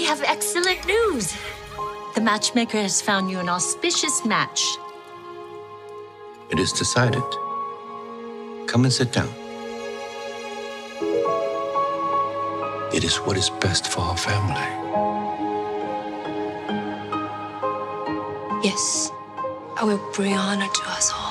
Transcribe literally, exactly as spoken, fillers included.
have excellent news. The matchmaker has found you an auspicious match. It is decided. Come and sit down. It is what is best for our family. Yes, I will bring honor to us all.